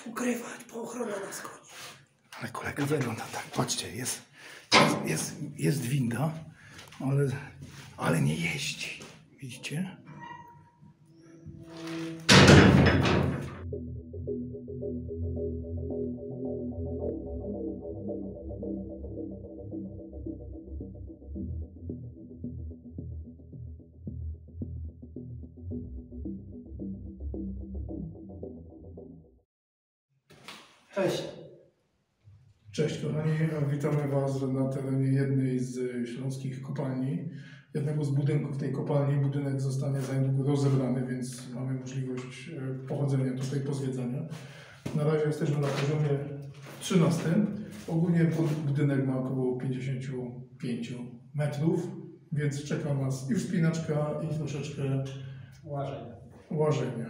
ukrywać, bo ochrona nas goni. Ale kolega wygląda tak, patrzcie, jest winda, ale nie jeździ. Widzicie? Cześć. Cześć kochani, witamy Was na terenie jednej z śląskich kopalni, jednego z budynków tej kopalni. Budynek zostanie za niedługo rozebrany, więc mamy możliwość pochodzenia tutaj, pozwiedzania. Na razie jesteśmy na poziomie 13. Ogólnie budynek ma około 55 metrów, więc czeka nas i wspinaczka, i troszeczkę łażenia.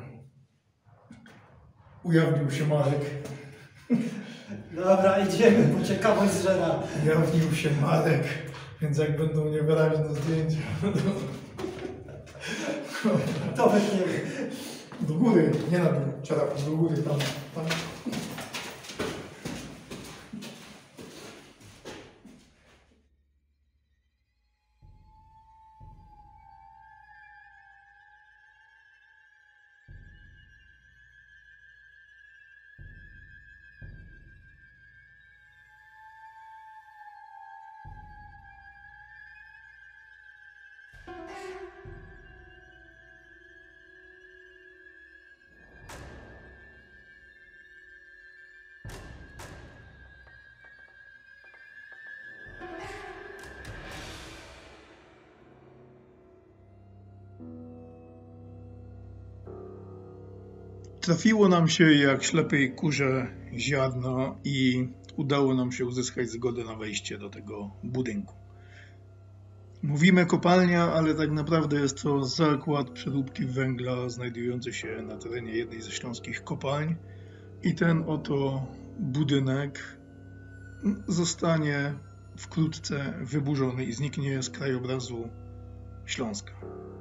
Ujawnił się Marek. Dobra, idziemy, bo ciekawość zżera. Ujawnił się Marek, więc jak będą niewyraźne zdjęcia, To wytniemy. do góry, nie na dół, do góry, tam. Trafiło nam się jak ślepej kurze ziarno i udało nam się uzyskać zgodę na wejście do tego budynku. Mówimy kopalnia, ale tak naprawdę jest to zakład przeróbki węgla znajdujący się na terenie jednej ze śląskich kopalń i ten oto budynek zostanie wkrótce wyburzony i zniknie z krajobrazu Śląska.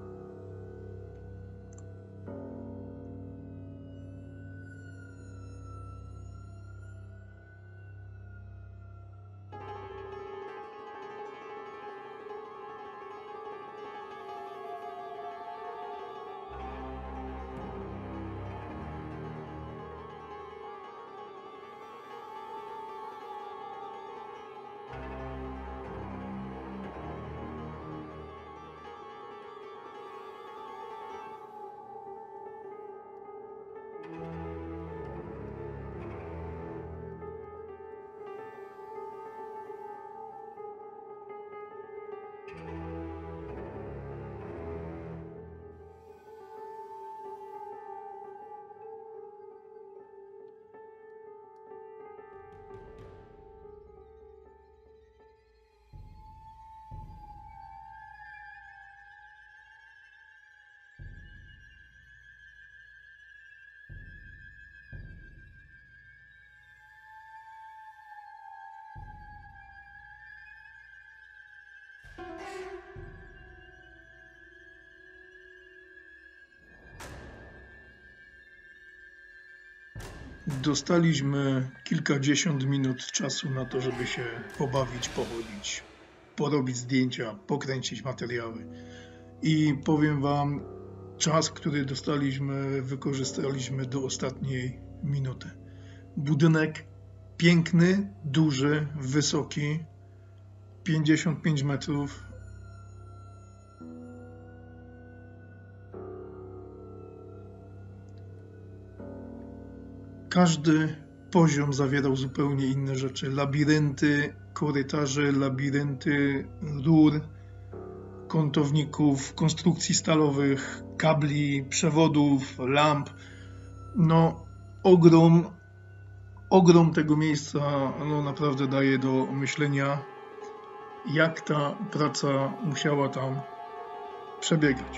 Dostaliśmy kilkadziesiąt minut czasu na to, żeby się pobawić, pochodzić, porobić zdjęcia, pokręcić materiały. I powiem Wam, czas, który dostaliśmy, wykorzystaliśmy do ostatniej minuty. Budynek piękny, duży, wysoki, 55 metrów. Każdy poziom zawierał zupełnie inne rzeczy. Labirynty korytarzy, labirynty rur, kątowników, konstrukcji stalowych, kabli, przewodów, lamp. No, ogrom tego miejsca naprawdę daje do myślenia, jak ta praca musiała tam przebiegać.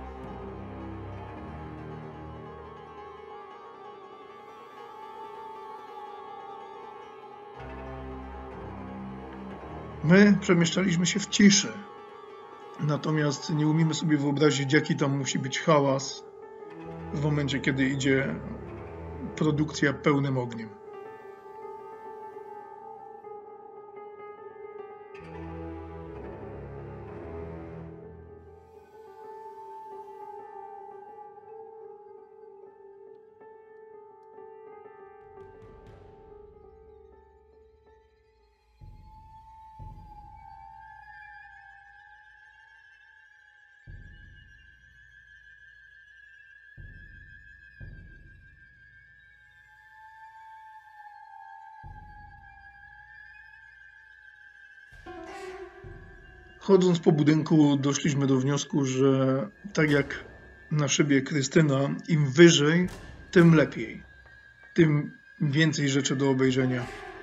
My przemieszczaliśmy się w ciszy, natomiast nie umiemy sobie wyobrazić, jaki tam musi być hałas w momencie, kiedy idzie produkcja pełnym ogniem. Chodząc po budynku doszliśmy do wniosku, że tak jak na szybie Krystyna, im wyżej, tym lepiej. Tym więcej rzeczy do obejrzenia.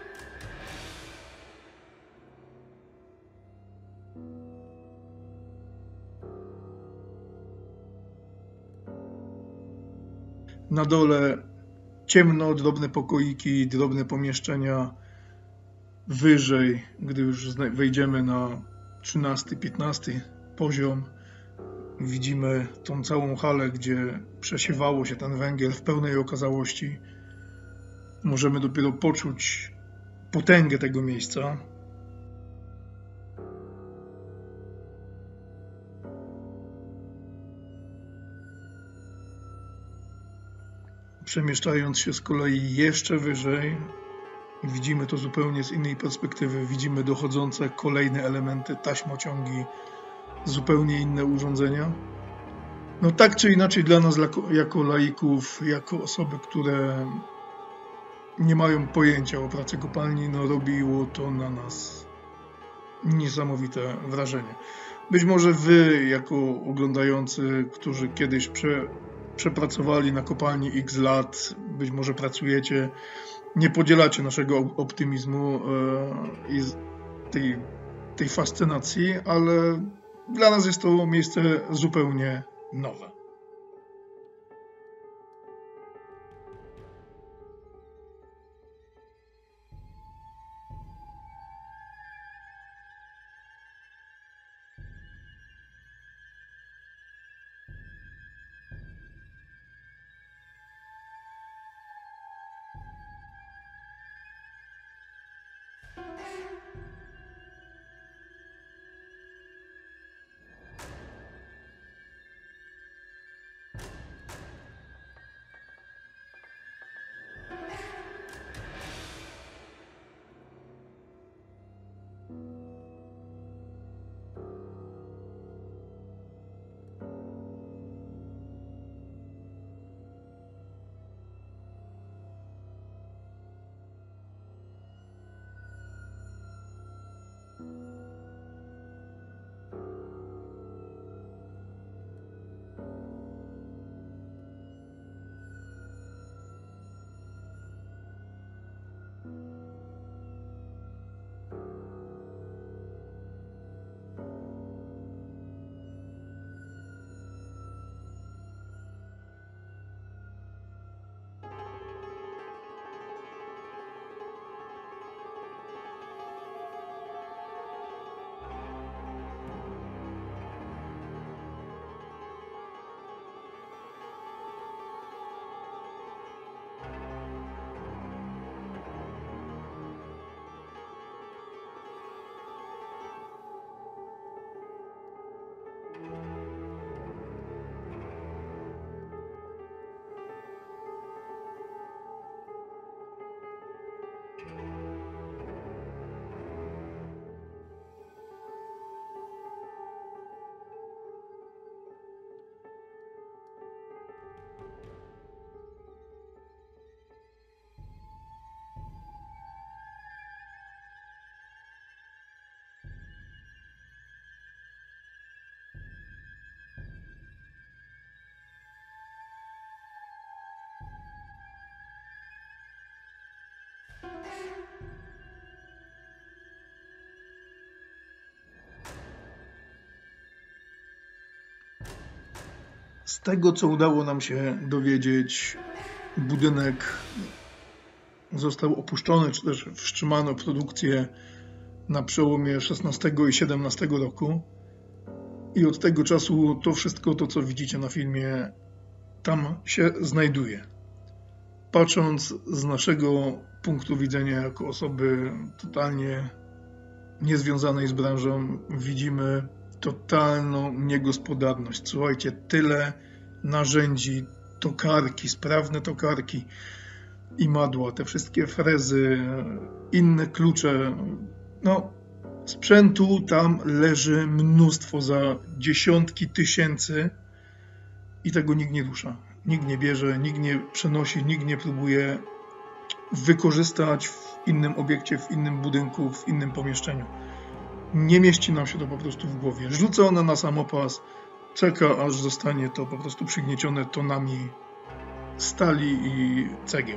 Na dole ciemno, drobne pokoiki, drobne pomieszczenia. Wyżej, gdy już wejdziemy na 13-15 poziom, widzimy tą całą halę, gdzie przesiewało się ten węgiel w pełnej okazałości. Możemy dopiero poczuć potęgę tego miejsca. Przemieszczając się z kolei jeszcze wyżej, widzimy to zupełnie z innej perspektywy. Widzimy dochodzące kolejne elementy, taśmociągi, zupełnie inne urządzenia. No tak czy inaczej dla nas, jako laików, jako osoby, które nie mają pojęcia o pracy kopalni, no robiło to na nas niesamowite wrażenie. Być może wy, jako oglądający, którzy kiedyś przepracowali na kopalni X lat, być może pracujecie, nie podzielacie naszego optymizmu i tej fascynacji, ale dla nas jest to miejsce zupełnie nowe. Z tego, co udało nam się dowiedzieć, budynek został opuszczony, czy też wstrzymano produkcję na przełomie XVI i XVII roku. I od tego czasu to wszystko, to co widzicie na filmie, tam się znajduje. patrząc z naszego punktu widzenia jako osoby totalnie niezwiązanej z branżą, widzimy totalną niegospodarność. Słuchajcie, tyle narzędzi, tokarki, sprawne tokarki, imadła, te wszystkie frezy, inne klucze. No, sprzętu tam leży mnóstwo za dziesiątki tysięcy i tego nikt nie rusza. Nikt nie bierze, nikt nie przenosi, nikt nie próbuje wykorzystać w innym obiekcie, w innym budynku, w innym pomieszczeniu. Nie mieści nam się to po prostu w głowie. Rzuca ona na samopas, czeka, aż zostanie to po prostu przygniecione tonami stali i cegieł.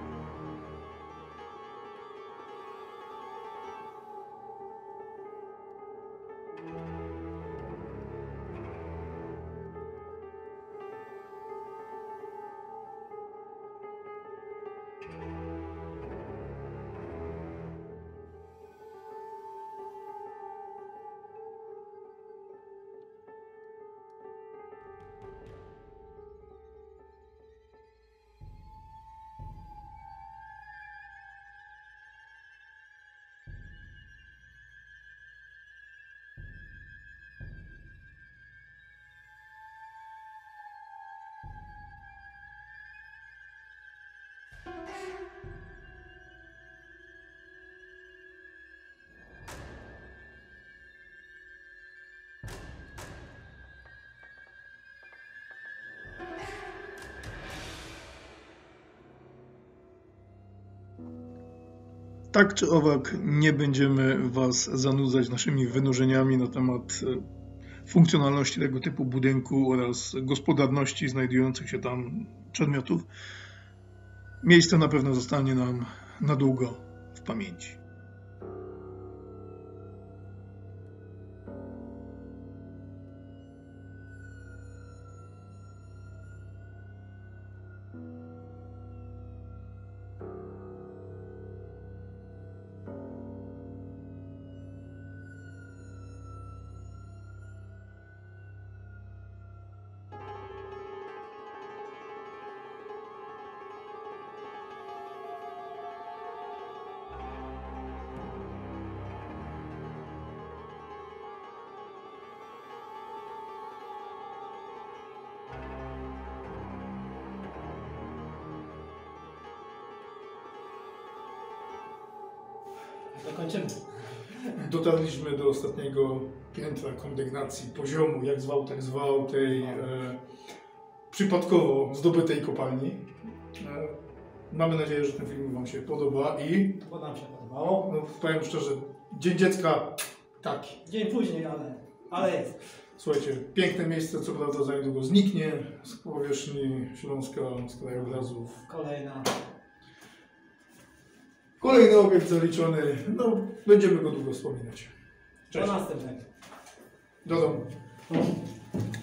Tak czy owak, nie będziemy Was zanudzać naszymi wynurzeniami na temat funkcjonalności tego typu budynku oraz gospodarności znajdujących się tam przedmiotów. Miejsce na pewno zostanie nam na długo w pamięci. Zakończymy. Dotarliśmy do ostatniego piętra kondygnacji, poziomu, jak zwał, tak zwał, tej przypadkowo zdobytej kopalni. Mamy nadzieję, że ten film Wam się podoba i... Bo nam się podobało. No, powiem szczerze, Dzień Dziecka taki. Dzień później, ale jest. Słuchajcie, piękne miejsce, co prawda za niedługo zniknie z powierzchni Śląska, z krajobrazów. Kolejny obiekt zaliczony, no będziemy go długo wspominać. Cześć. Do następnego. Do domu.